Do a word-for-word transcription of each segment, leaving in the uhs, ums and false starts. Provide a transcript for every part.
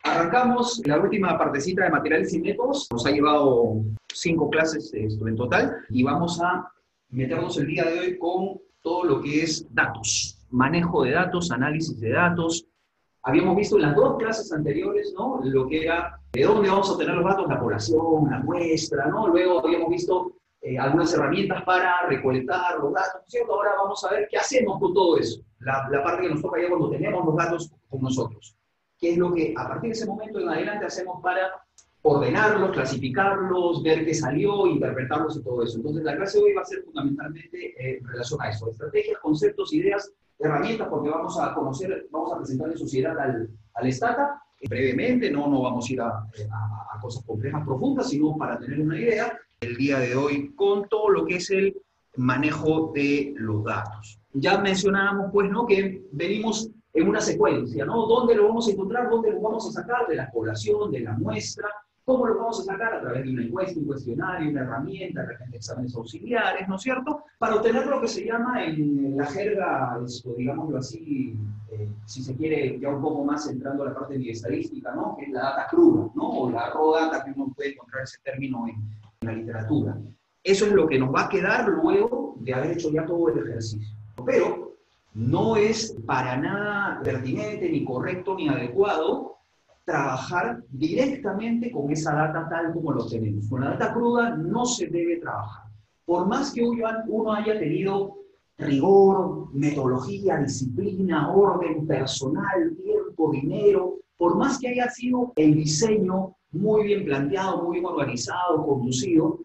Arrancamos la última partecita de materiales y métodos. Nos ha llevado cinco clases esto en total y vamos a meternos el día de hoy con todo lo que es datos, manejo de datos, análisis de datos. Habíamos visto en las dos clases anteriores, ¿no? Lo que era de dónde vamos a obtener los datos, la población, la muestra, ¿no? Luego habíamos visto eh, algunas herramientas para recolectar los datos, ¿cierto? Ahora vamos a ver qué hacemos con todo eso. La, la parte que nos toca ya cuando tenemos los datos con nosotros. ¿Qué es lo que a partir de ese momento en adelante hacemos para ordenarlos, clasificarlos, ver qué salió, interpretarlos y todo eso? Entonces la clase de hoy va a ser fundamentalmente eh, en relación a eso. Estrategias, conceptos, ideas, herramientas, porque vamos a conocer, vamos a presentar en sociedad al, al Stata. Brevemente, no, no vamos a ir a, a, a cosas complejas, profundas, sino para tener una idea el día de hoy con todo lo que es el manejo de los datos. Ya mencionábamos, pues, ¿no?, que venimos en una secuencia, ¿no? ¿Dónde lo vamos a encontrar? ¿Dónde lo vamos a sacar? De la población, de la muestra. ¿Cómo lo vamos a sacar? A través de una encuesta, un cuestionario, una herramienta, de repente exámenes auxiliares, ¿no es cierto? Para obtener lo que se llama en la jerga, esto, digámoslo así, eh, si se quiere, ya un poco más entrando a la parte de estadística, ¿no?, que es la data cruda, ¿no? O la raw data, que uno puede encontrar ese término en, en la literatura. Eso es lo que nos va a quedar luego de haber hecho ya todo el ejercicio. Pero no es para nada pertinente, ni correcto, ni adecuado trabajar directamente con esa data tal como lo tenemos. Con la data cruda no se debe trabajar. Por más que uno haya tenido rigor, metodología, disciplina, orden, personal, tiempo, dinero, por más que haya sido el diseño muy bien planteado, muy bien organizado, conducido,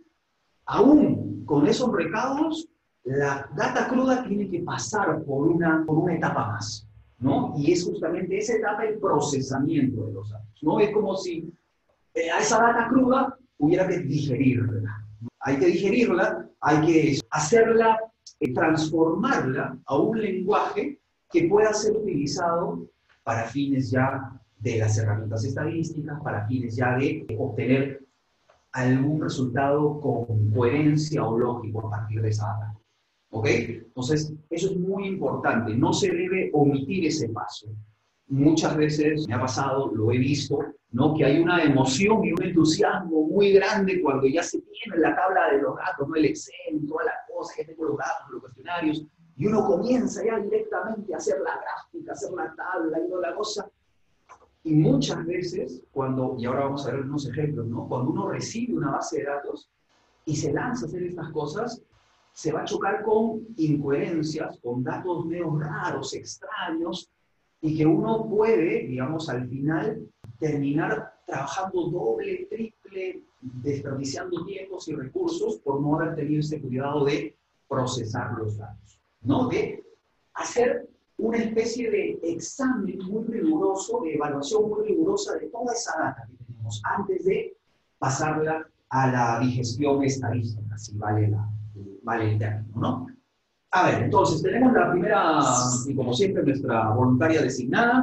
aún con esos recaudos, la data cruda tiene que pasar por una, por una etapa más, ¿no? Y es justamente esa etapa el procesamiento de los datos, ¿no? Es como si eh, a esa data cruda hubiera que digerirla. Hay que digerirla, hay que hacerla, eh, transformarla a un lenguaje que pueda ser utilizado para fines ya de las herramientas estadísticas, para fines ya de obtener algún resultado con coherencia o lógico a partir de esa data. ¿Ok? Entonces, eso es muy importante. No se debe omitir ese paso. Muchas veces me ha pasado, lo he visto, ¿no?, que hay una emoción y un entusiasmo muy grande cuando ya se tiene la tabla de los datos, ¿no?, el Excel, todas las cosas que tengo los datos, los cuestionarios, y uno comienza ya directamente a hacer la gráfica, a hacer la tabla y toda la cosa. Y muchas veces, cuando, y ahora vamos a ver unos ejemplos, ¿no?, cuando uno recibe una base de datos y se lanza a hacer estas cosas, se va a chocar con incoherencias, con datos medio raros, extraños, y que uno puede, digamos, al final terminar trabajando doble, triple, desperdiciando tiempos y recursos por no haber tenido ese cuidado de procesar los datos, ¿no? De hacer una especie de examen muy riguroso, de evaluación muy rigurosa de toda esa data que tenemos antes de pasarla a la digestión estadística, si vale la vale el término, ¿no? A ver, entonces, tenemos la primera, y como siempre, nuestra voluntaria designada.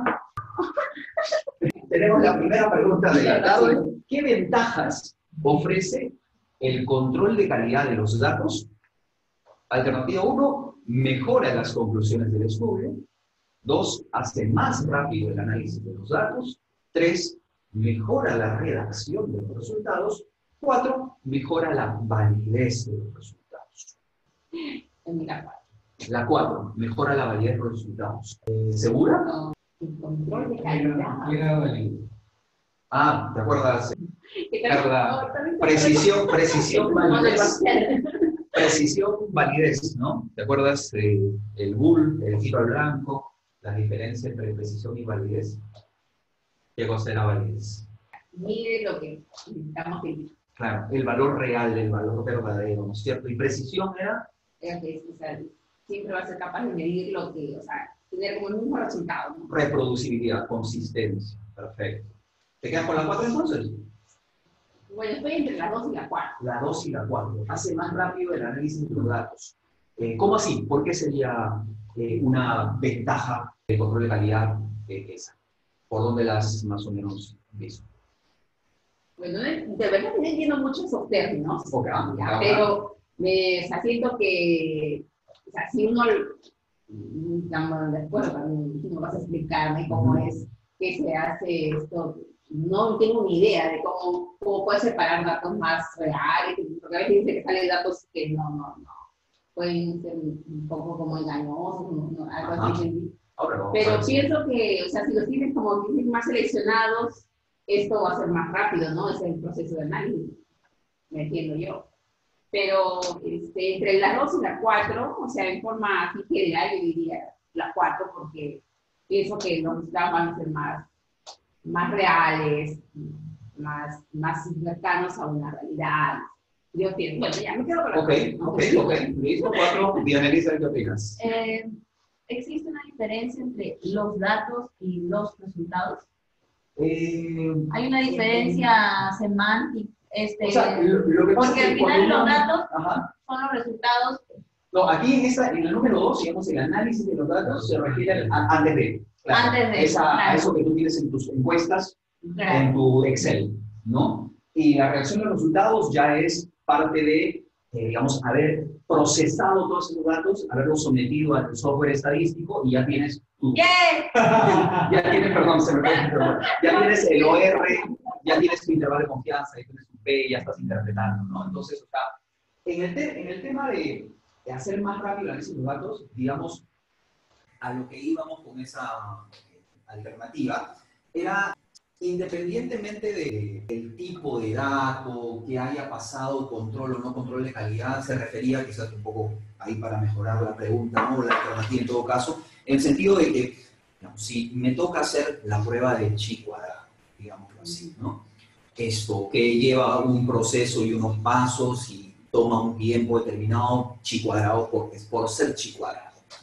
Tenemos la primera pregunta de la tarde. ¿Qué ventajas ofrece el control de calidad de los datos? Alternativa uno, mejora las conclusiones del estudio. dos, hace más rápido el análisis de los datos. tres, mejora la redacción de los resultados. cuatro, mejora la validez de los resultados. La cuatro, mejora la validez de los resultados. ¿Segura? No, el control de calidad. Ah, ¿te acuerdas, Carla? Precisión, precisión, validez. Precisión, validez, ¿no? ¿Te acuerdas eh, el bull, el tiro al blanco, la diferencia entre precisión y validez? ¿Qué cosa era validez? Mire lo que estamos viendo. Claro, el valor real, el valor verdadero, ¿no es cierto? Y precisión era... Era que, o sea, siempre va a ser capaz de medir lo que, o sea, tener como el mismo resultado, ¿no? Reproducibilidad, consistencia, perfecto. ¿Te quedas con la cuatro entonces? Bueno, estoy entre la dos y la cuatro. La dos y la cuatro. Hace más rápido el análisis de los datos. Eh, ¿Cómo así? ¿Por qué sería eh, una ventaja de control de calidad eh, esa? ¿Por dónde las más o menos visto? Bueno, de verdad que no entiendo mucho esos términos, okay, ya, pero me, o sea, siento que, o sea, si uno, digamos, después no vas a explicarme cómo uh-huh. es que se hace esto. No tengo ni idea de cómo, cómo puedes separar datos más reales, porque a veces dice que salen datos que no, no, no. Pueden ser un poco como engañosos, no, algo así. Ahora, pero pienso que, o sea, si los tienes como tienes más seleccionados, esto va a ser más rápido, ¿no? Es el proceso de análisis, me entiendo yo. Pero este, entre las dos y la cuatro, o sea, en forma así general, yo diría la cuatro, porque pienso que los resultados van a ser más, más reales, más, más cercanos a una realidad. Yo pienso, bueno, ya me quedo con la Ok, ok, ok. Listo, cuatro. Dianelisa, ¿qué opinas? Eh, ¿Existe una diferencia entre los datos y los resultados? Eh, ¿Hay una diferencia semántica? Este, o sea, lo, lo que pasa porque es que al final uno, los datos ajá. son los resultados. No, aquí en, esta, en el número dos, digamos, el análisis de los datos se refiere a, antes de. Claro, Antes de. Esa, Claro. A eso que tú tienes en tus encuestas, Claro. en tu Excel, ¿no? Y la reacción de los resultados ya es parte de, eh, digamos, haber procesado todos esos datos, haberlos sometido al software estadístico y ya tienes tu... Yeah. ya tienes, perdón, se me fue, perdón, ya tienes el O R, ya tienes tu intervalo de confianza, ya tienes tu P, ya estás interpretando, ¿no? Entonces, o sea, en el, te, en el tema de, de hacer más rápido el análisis de los datos, digamos, a lo que íbamos con esa alternativa, era independientemente de, del tipo de dato, que haya pasado control o no control de calidad, se refería quizás un poco ahí para mejorar la pregunta, ¿no? La alternativa en todo caso, en el sentido de que, digamos, si me toca hacer la prueba de chi cuadrado, digámoslo así, ¿no? Esto que lleva un proceso y unos pasos y toma un tiempo determinado, chi cuadrado, porque es por ser chi cuadrado.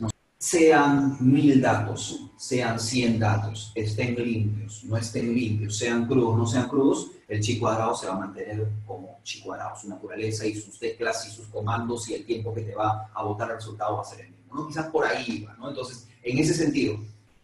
Sean mil datos, sean cien datos, estén limpios, no estén limpios, sean crudos, no sean crudos, el chi cuadrado se va a mantener como chi cuadrado, su naturaleza y sus teclas y sus comandos y el tiempo que te va a botar el resultado va a ser el mismo, ¿no? Quizás por ahí va, ¿no? Entonces, en ese sentido,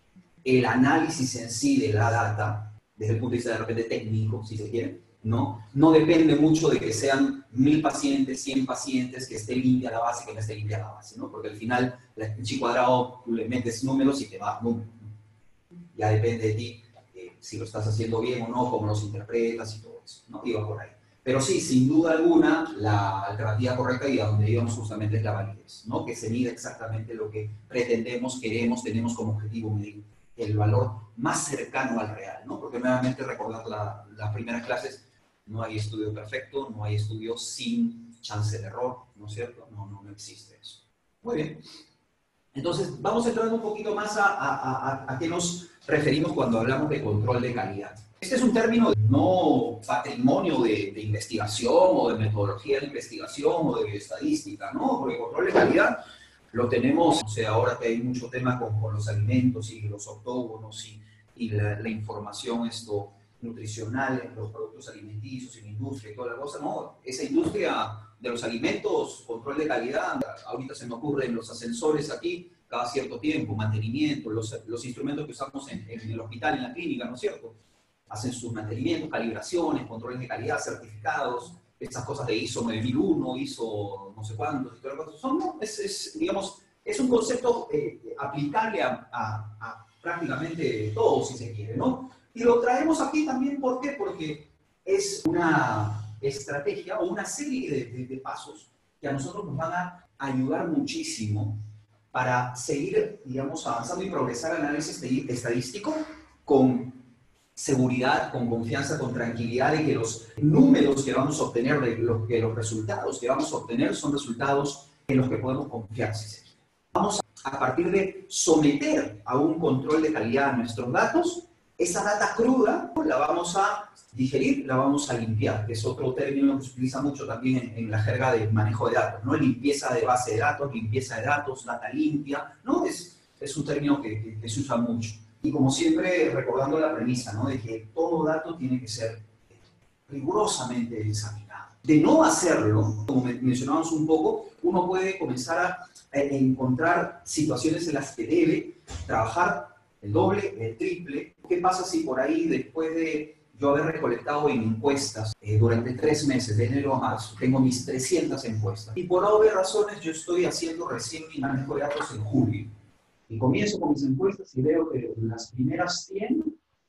el análisis en sí de la data, desde el punto de vista de repente técnico, si se quiere, ¿no? No depende mucho de que sean mil pacientes, cien pacientes, que esté limpia la base, que no esté limpia la base, ¿no? Porque al final, el chi cuadrado, tú le metes números y te va números, ¿no? Ya depende de ti eh, si lo estás haciendo bien o no, cómo los interpretas y todo eso, ¿no? Y va por ahí. Pero sí, sin duda alguna, la alternativa correcta y a donde íbamos justamente es la validez, ¿no? Que se mide exactamente lo que pretendemos, queremos, tenemos como objetivo medir el valor más cercano al real, ¿no? Porque nuevamente recordar la, las primeras clases, no hay estudio perfecto, no hay estudio sin chance de error, ¿no es cierto? No, no, no existe eso. Muy bien. Entonces, vamos a entrar un poquito más a, a, a, a qué nos referimos cuando hablamos de control de calidad. Este es un término no patrimonio de, de investigación o de metodología de investigación o de estadística, ¿no? Porque control de calidad lo tenemos, o sea, ahora que hay mucho tema con, con los alimentos y los octógonos y, y la, la información esto, nutricional en los productos alimenticios, en la industria y toda la cosa, ¿no? Esa industria de los alimentos, control de calidad, ahorita se me ocurren los ascensores aquí, cada cierto tiempo, mantenimiento, los, los instrumentos que usamos en, en el hospital, en la clínica, ¿no es cierto? Hacen sus mantenimientos, calibraciones, controles de calidad, certificados, estas cosas de I S O nueve mil uno, I S O no sé cuántos, y todo lo que son, ¿no? Es, es, digamos, es un concepto eh, aplicable a, a, a prácticamente todo, si se quiere, ¿no? Y lo traemos aquí también, ¿por qué? Porque es una estrategia o una serie de, de, de pasos que a nosotros nos van a ayudar muchísimo para seguir, digamos, avanzando y progresar el análisis estadístico con seguridad, con confianza, con tranquilidad de que los números que vamos a obtener, de los, que los resultados que vamos a obtener son resultados en los que podemos confiar. Vamos a, a partir de someter a un control de calidad nuestros datos, esa data cruda la vamos a digerir, la vamos a limpiar, que es otro término que se utiliza mucho también en, en la jerga de manejo de datos, ¿no? Limpieza de base de datos, limpieza de datos, data limpia, ¿no? Es, es un término que, que, que se usa mucho. Y como siempre, recordando la premisa, ¿no? De que todo dato tiene que ser rigurosamente examinado. De no hacerlo, como mencionábamos un poco, uno puede comenzar a, a encontrar situaciones en las que debe trabajar el doble, el triple. ¿Qué pasa si por ahí, después de yo haber recolectado en encuestas eh, durante tres meses, de enero a marzo, tengo mis trescientas encuestas, y por obvias razones yo estoy haciendo recién mi manejo de datos en julio? Y comienzo con mis encuestas y veo que las primeras cien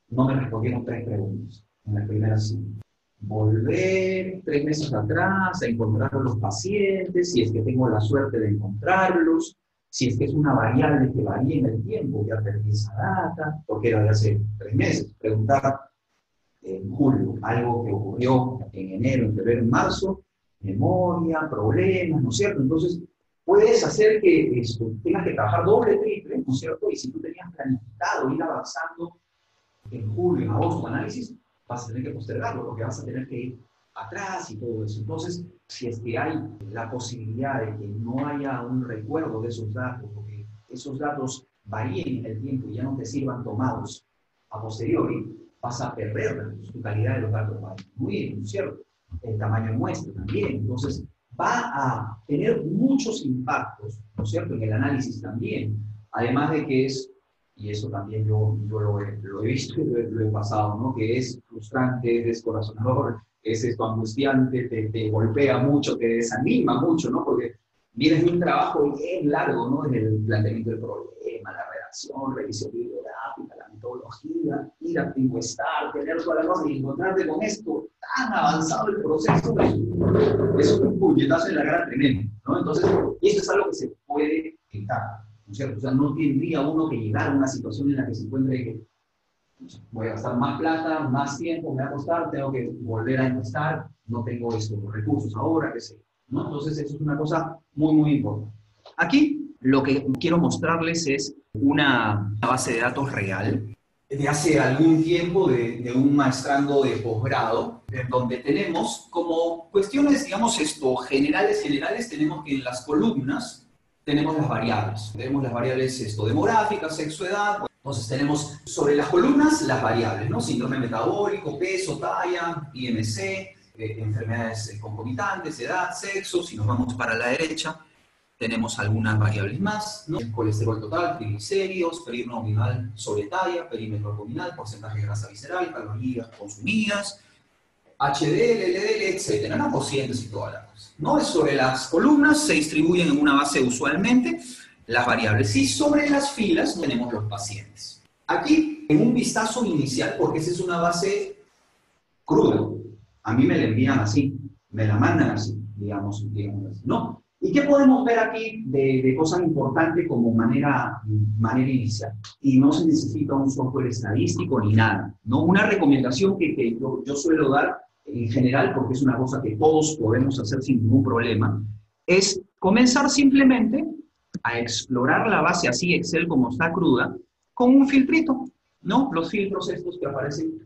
no me respondieron tres preguntas. En las primeras cinco. Volver tres meses atrás a encontrar a los pacientes, si es que tengo la suerte de encontrarlos, si es que es una variable que varía en el tiempo, ya perdí esa data, porque era de hace tres meses. Preguntar en julio, algo que ocurrió en enero, en febrero, en marzo, memoria, problemas, ¿no es cierto? Entonces, puedes hacer que esto, tengas que trabajar doble, triple, ¿no es cierto? Y si tú tenías planificado ir avanzando en julio, en agosto, análisis, vas a tener que postergarlo, porque vas a tener que ir atrás y todo eso. Entonces, si es que hay la posibilidad de que no haya un recuerdo de esos datos, o que esos datos varíen en el tiempo y ya no te sirvan tomados a posteriori, vas a perder tu calidad de los datos, va a disminuir, ¿no es cierto? El tamaño de muestra también. Entonces, va a tener muchos impactos, ¿no es cierto?, en el análisis también. Además de que es, y eso también yo, yo lo, he, lo he visto y lo he, lo he pasado, ¿no?, que es frustrante, descorazonador, es esto angustiante, te, te golpea mucho, te desanima mucho, ¿no?, porque vienes de un trabajo bien largo, ¿no?, desde el planteamiento del problema, la redacción, revisión bibliográfica, la metodología, ir a encuestar, tener toda la cosa y encontrarte con esto tan avanzado el proceso, es un puñetazo en la cara tremendo, ¿no? Entonces, y esto es algo que se puede evitar, ¿no es cierto? O sea, no tendría uno que llegar a una situación en la que se encuentre que voy a gastar más plata, más tiempo, me va a costar, tengo que volver a encuestar, no tengo estos recursos ahora, qué sé, ¿no? Entonces, eso es una cosa muy, muy importante. Aquí, lo que quiero mostrarles es una base de datos real de hace algún tiempo de, de un maestrando de posgrado, en donde tenemos como cuestiones, digamos, esto, generales, generales, tenemos que en las columnas tenemos las variables. Tenemos las variables esto, demográficas, sexo, edad. Entonces tenemos sobre las columnas las variables, ¿no? Síndrome metabólico, peso, talla, I M C, eh, enfermedades concomitantes, edad, sexo. Si nos vamos para la derecha, tenemos algunas variables más, ¿no? El colesterol total, triglicéridos, perímetro abdominal sobre talla, perímetro abdominal, porcentaje de grasa visceral, calorías consumidas, H D L, L D L, etcétera, ¿no? Cocientes y todas las cosas, ¿no? Sobre las columnas se distribuyen en una base usualmente las variables y sobre las filas tenemos los pacientes. Aquí, en un vistazo inicial, porque esa es una base cruda, a mí me la envían así, me la mandan así, digamos, digamos así, ¿no? ¿Y qué podemos ver aquí de, de cosas importantes como manera, manera inicial? Y no se necesita un software estadístico ni nada, ¿no? Una recomendación que, que yo, yo suelo dar en general, porque es una cosa que todos podemos hacer sin ningún problema, es comenzar simplemente a explorar la base así Excel como está cruda, con un filtrito, ¿no? Los filtros estos que aparecen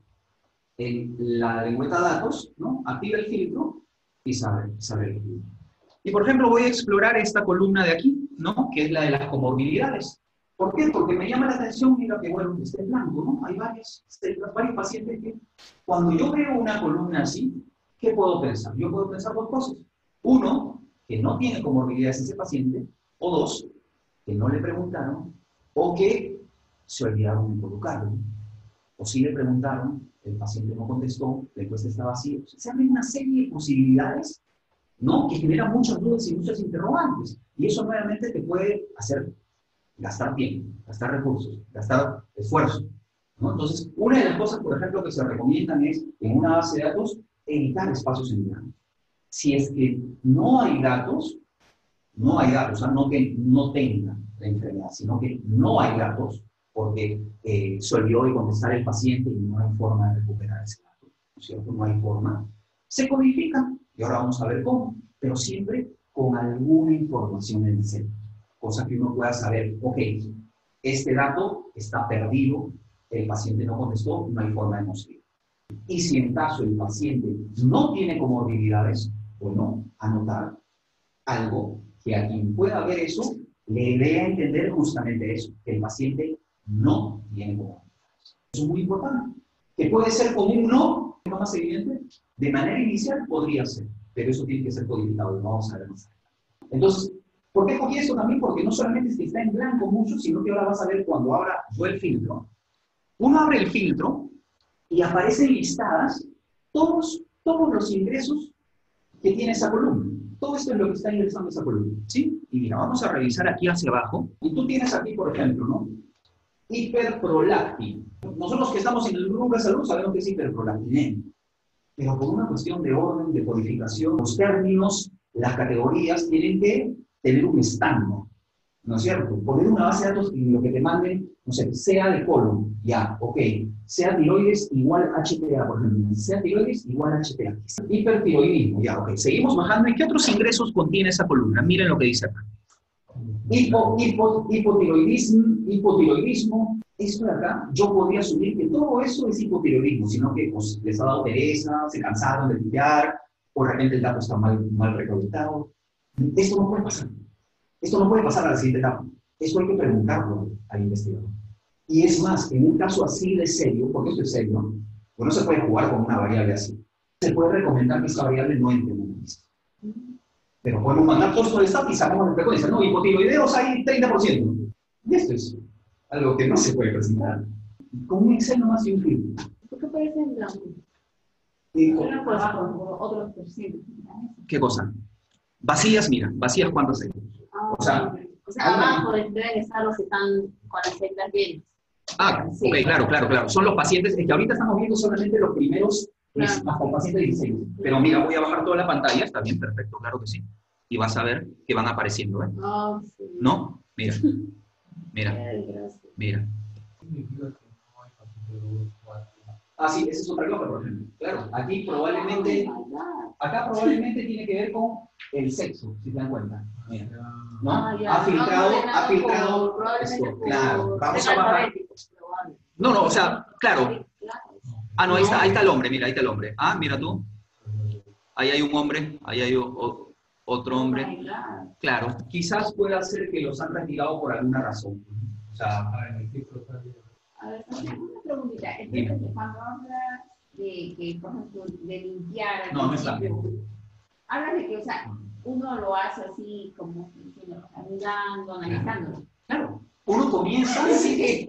en la lengüeta datos, ¿no? Activa el filtro y sabe, sabe el filtro. Y, por ejemplo, voy a explorar esta columna de aquí, ¿no?, que es la de las comorbilidades. ¿Por qué? Porque me llama la atención, mira que, bueno, está en blanco, ¿no? Hay varios, varios pacientes que, cuando yo veo una columna así, ¿qué puedo pensar? Yo puedo pensar dos cosas. Uno, que no tiene comorbilidades ese paciente, o dos, que no le preguntaron, o que se olvidaron de colocarlo, o si le preguntaron, el paciente no contestó, la encuesta está vacía. O sea, se abren una serie de posibilidades, ¿no?, que genera muchas dudas y muchas interrogantes. Y eso nuevamente te puede hacer gastar tiempo, gastar recursos, gastar esfuerzo, ¿no? Entonces, una de las cosas, por ejemplo, que se recomiendan es, en una base de datos, evitar espacios en blanco. Si es que no hay datos, no hay datos, o sea, no que no tenga la enfermedad, sino que no hay datos, porque eh, se olvidó de contestar el paciente y no hay forma de recuperar ese dato, ¿no es cierto? No hay forma. Se codifican. Y ahora vamos a ver cómo, pero siempre con alguna información en el centro, cosa que uno pueda saber, ok, este dato está perdido, el paciente no contestó, no hay forma de conseguirlo. Y si en caso el paciente no tiene comorbilidades, bueno, anotar algo que a quien pueda ver eso le dé a entender justamente eso, que el paciente no tiene comorbilidades. Eso es muy importante. Que puede ser con un no, no más evidente, de manera inicial podría ser, pero eso tiene que ser codificado, lo vamos a ver más adelante. Entonces, ¿por qué cogí eso también? Porque no solamente es que está en blanco mucho, sino que ahora vas a ver cuando abra yo el filtro. Uno abre el filtro y aparecen listadas todos, todos los ingresos que tiene esa columna. Todo esto es lo que está ingresando esa columna, ¿sí? Y mira, vamos a revisar aquí hacia abajo. Y tú tienes aquí, por ejemplo, ¿no?, hiperprolactin. Nosotros que estamos en el grupo de salud sabemos que es hiperprolactinemia. Pero por una cuestión de orden, de codificación, los términos, las categorías tienen que tener un estándar, ¿no es cierto? Poner una base de datos y lo que te manden, no sé, sea de colon, ya, ok, sea tiroides igual H T A, por ejemplo, sea tiroides igual H T A. Hipertiroidismo, ya, ok, seguimos bajando. ¿Y qué otros ingresos contiene esa columna? Miren lo que dice acá. Hipo, hipo, hipotiroidismo, hipotiroidismo. Esto de acá, yo podría asumir que todo eso es hipotiroidismo, sino que pues, les ha dado pereza, se cansaron de limpiar, o de repente el dato está mal, mal recolectado. Esto no puede pasar. Esto no puede pasar a la siguiente etapa. Esto hay que preguntarlo al investigador. Y es más, en un caso así de serio, porque esto es serio, pues no se puede jugar con una variable así. Se puede recomendar que esa variable no entre en una lista. Pero podemos mandar todo esto al estado y sacamos la frecuencia. No, hipotiroideos hay treinta por ciento. Y esto es algo que no se puede presentar. Con un Excel nomás y un clip. ¿Por qué puede ser en blanco? Uno por abajo, otros por ciento. ¿Qué cosa? Vacías, mira, vacías cuántas hay. Ah, O sea, o sea abajo deben estar los que están con las celdas llenas. Ah, Sí. ok, claro, claro, claro. Son los pacientes, es que ahorita estamos viendo solamente los primeros, Claro. hasta el paciente dieciséis. Pero mira, voy a bajar toda la pantalla, está bien, perfecto, claro que sí. Y vas a ver que van apareciendo, ¿eh? Ah, sí. ¿No? Mira, mira, Ay, gracias. mira. Ah, sí, esa es otra cosa, por ejemplo. Claro, aquí probablemente, Oh my God. acá probablemente tiene que ver con el sexo, si te dan cuenta. Mira, ¿no? Ah, ya. Ha filtrado, No, ha filtrado, por- probablemente esto, por claro, vamos ser a bajar. alfabéticos, probable. No, no, o sea, claro. Claro. Ah, no, ahí está, ahí está el hombre, mira, ahí está el hombre. Ah, mira tú. Ahí hay un hombre, ahí hay o- o- otro Oh hombre. my God. Claro, quizás pueda ser que los han retirado por alguna razón. O sea, A ver, una preguntita. Entonces, cuando hablas de que, por ejemplo, de limpiar... al no, no está. principio, hablas de que, o sea, uno lo hace así, como, diciendo, mirando, analizando. Claro, uno comienza, sí que...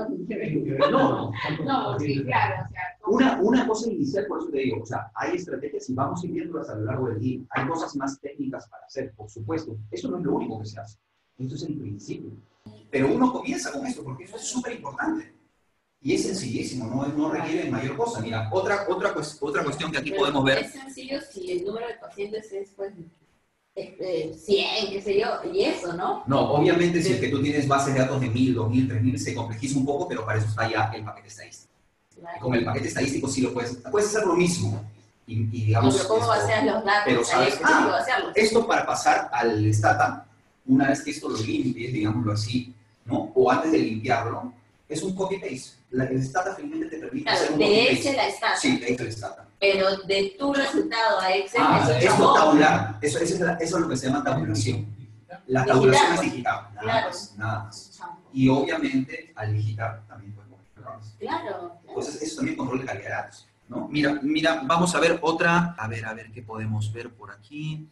No, No, sí, claro, o sea... como- Una, una cosa inicial, por eso te digo, o sea, hay estrategias y vamos a ir viéndolas a lo largo del día. Hay cosas más técnicas para hacer, por supuesto. Eso no es lo único que se hace. Esto es el principio. Pero uno comienza con esto, porque eso es súper importante. Y es sencillísimo, no, no requiere mayor cosa. Mira, otra, otra, pues, otra cuestión que aquí Pero podemos ver. Es sencillo si el número de pacientes es, pues, este, cien, qué sé yo, y eso, ¿no? No, obviamente si es que tú tienes bases de datos de mil, dos mil, tres mil, se complejiza un poco, pero para eso está ya el paquete estadístico. Y con el paquete estadístico sí lo puedes, puedes hacer lo mismo. Y, y digamos, Pero ¿cómo esto- vacias los datos? pero Ahí sabes, es que tienes que ah, vaciarlos. esto para pasar al Stata, una vez que esto lo limpies, digámoslo así, ¿no? O antes de limpiarlo, es un copy-paste. La- El Stata finalmente te permite hacer Claro, un de copy-paste. ese la está. Sí, de el Stata. Pero de tu resultado a Excel Ah, es esto otra tabular. Eso, eso, es la- eso es lo que se llama tabulación. La tabulación es digital, nada Claro. más, nada más. Y obviamente, al digitar, también podemos errores. Claro, claro. Entonces, eso también control de calidad de datos, ¿no? Mira, mira, vamos a ver otra, a ver, a ver qué podemos ver por aquí.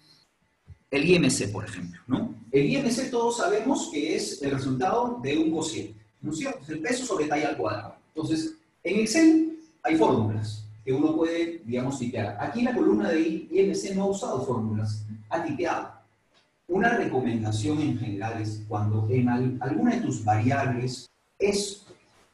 El I M C, por ejemplo, ¿no? El I M C todos sabemos que es el resultado de un cociente, ¿no es cierto? Es el peso sobre talla al cuadrado. Entonces, en Excel hay fórmulas que uno puede, digamos, tipear. Aquí en la columna de I M C no ha usado fórmulas, ha tipeado. Una recomendación en general es cuando en al- alguna de tus variables es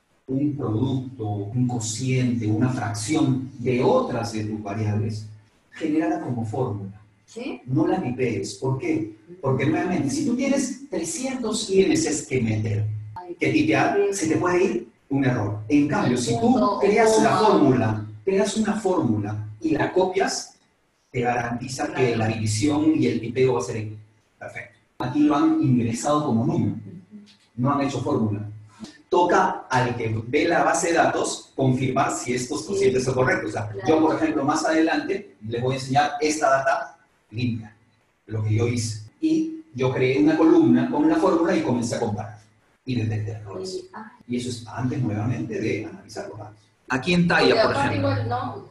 un producto, un cociente, una fracción de otras de tus variables, genérala como fórmula. ¿Sí? No la tipees. ¿Por qué? Porque nuevamente, si tú tienes trescientos I M Cs que meter, que tipear, se te puede ir un error. En cambio, si tú creas la fórmula, creas una fórmula y la copias, te garantiza que la división y el tipeo va a ser perfecto. Aquí lo han ingresado como número, no han hecho fórmula. Toca al que ve la base de datos confirmar si estos cocientes son correctos. O sea, yo, por ejemplo, más adelante les voy a enseñar esta data limpia, lo que yo hice. Y yo creé una columna con la fórmula y comencé a comparar y detecté errores. Y, ah, Y eso es antes, nuevamente, de analizar los datos. Aquí en porque talla, por aparte ejemplo. igual, ¿no?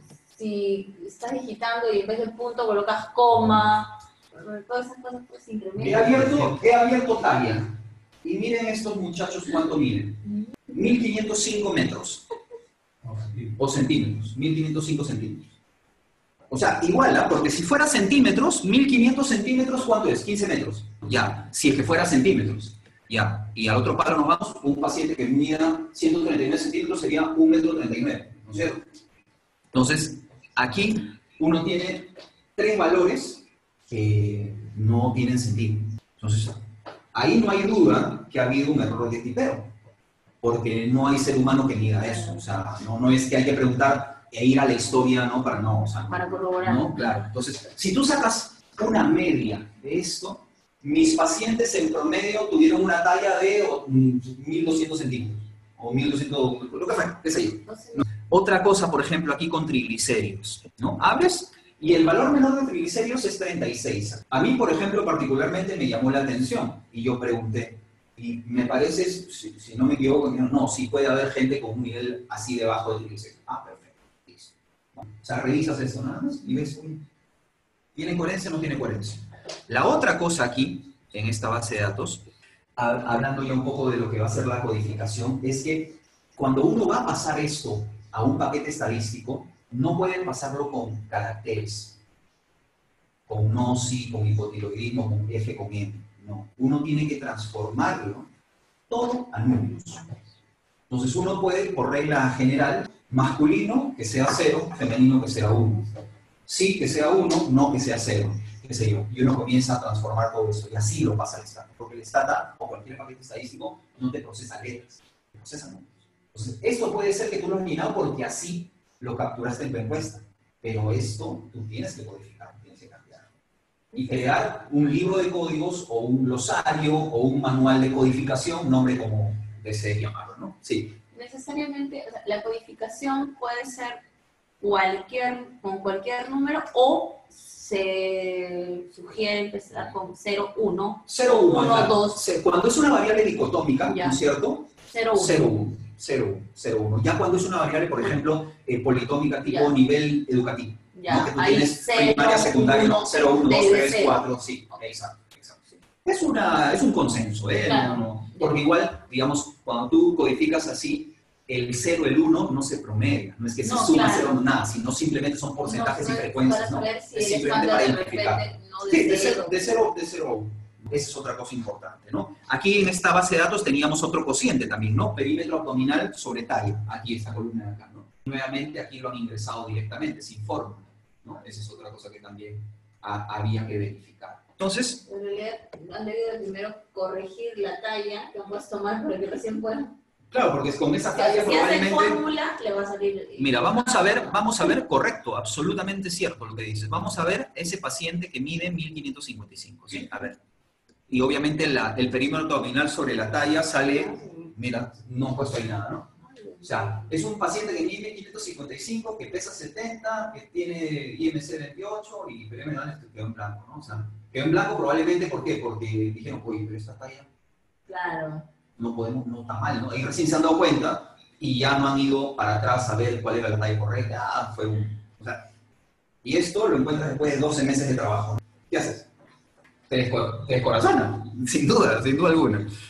Si estás digitando y en vez del punto colocas coma, todas esas cosas pues He incrementan. abierto, he abierto talla. Y miren estos muchachos cuánto miden. mil quinientos cinco metros. O centímetros. mil quinientos cinco centímetros. O sea, igual, ¿ah? Porque si fuera centímetros, mil quinientos centímetros, ¿cuánto es? quince metros. Ya, si es que fuera centímetros. Ya, y al otro palo nos vamos, un paciente que mida ciento treinta y nueve centímetros sería un metro treinta y nueve, ¿no es cierto? Entonces, aquí uno tiene tres valores que no tienen sentido. Entonces, ahí no hay duda que ha habido un error de tipeo, porque no hay ser humano que mida eso. O sea, no, no es que hay que preguntar e ir a la historia, ¿no? Para no, o sea, Para corroborar. ¿no? Claro. Entonces, si tú sacas una media de esto, mis pacientes en promedio tuvieron una talla de mil doscientos centímetros, o mil doscientos, lo que fue, qué sé yo. ¿No? Otra cosa, por ejemplo, aquí con triglicéridos, ¿no? Abres y el valor menor de triglicéridos es treinta y seis. A mí, por ejemplo, particularmente me llamó la atención y yo pregunté, y me parece, si, si no me equivoco, no, sí puede haber gente con un nivel así de bajo de triglicéridos. Ah, perfecto, listo. O sea, revisas eso nada más y ves, ¿tiene coherencia o no tiene coherencia? La otra cosa aquí, en esta base de datos, hablando ya un poco de lo que va a ser la codificación, es que cuando uno va a pasar esto a un paquete estadístico, no pueden pasarlo con caracteres, con gnosis, con hipotiroidismo, con F, con M. No, uno tiene que transformarlo todo a números. Entonces uno puede, por regla general, masculino que sea cero, femenino que sea uno. Sí que sea uno, no que sea cero, qué sé yo. Y uno comienza a transformar todo eso, y así lo pasa al Stata. Porque el Stata, o cualquier paquete estadístico, no te procesa letras, te procesa números. Entonces, esto puede ser que tú lo has llenado porque así lo capturaste en tu encuesta, pero esto tú tienes que codificar, tienes que cambiar. Y crear un libro de códigos o un glosario o un manual de codificación, nombre como desees llamarlo, ¿no? Sí. Necesariamente, o sea, la codificación puede ser cualquier, con cualquier número o se sugiere empezar con cero, uno, cero, uno, dos. Cuando es una variable dicotómica, ya. ¿no es cierto? cero, uno. cero, uno. cero, cero, uno. Ya cuando es una variable, por ejemplo, eh, politómica tipo Ya. nivel educativo, Ya. ¿no? Que tú Ahí tienes cero, primaria, secundaria, uno, cero, uno, dos, tres, cero. cuatro, sí, exacto, exacto. Sí. Es, una, es un consenso, ¿eh? Claro. No, no, porque igual, digamos, cuando tú codificas así, el cero, el uno no se promedia, no es que se No, suma claro. cero, no nada, sino simplemente son porcentajes No, y no es frecuencias, para ¿no? saber si Es el simplemente estándar para de identificar. repente no de Sí, de cero. cero, de cero, de cero a uno. Esa es otra cosa importante, ¿no? Aquí en esta base de datos teníamos otro cociente también, ¿no? Perímetro abdominal sobre talla. Aquí esta columna de acá, ¿no? Nuevamente aquí lo han ingresado directamente, sin fórmula, ¿no? Esa es otra cosa que también ha, había que verificar. Entonces... En realidad, han debido primero corregir la talla que han puesto mal para que recién puedan. Claro, porque con esa talla Si hace probablemente... fórmula, le va a salir... Mira, vamos a ver, vamos a ver, correcto, absolutamente cierto lo que dices. Vamos a ver ese paciente que mide mil quinientos cincuenta y cinco, ¿sí? A ver. Y obviamente la, el perímetro abdominal sobre la talla sale, mira, no he puesto ahí nada, ¿no? O sea, es un paciente que mide mil quinientos cincuenta y cinco, que pesa setenta, que tiene I M C veintiocho y perímetro abdominal quedó en blanco, ¿no? O sea, quedó en blanco probablemente, ¿por qué? Porque dijeron, oye, pero esta talla... Claro. no podemos, no está mal, ¿no? Y recién se han dado cuenta y ya no han ido para atrás a ver cuál era la talla correcta. Ah, fue un... O sea, y esto lo encuentras después de doce meses de trabajo, ¿no? ¿Qué haces? Te, descor te descorazona, sin duda, sin duda alguna.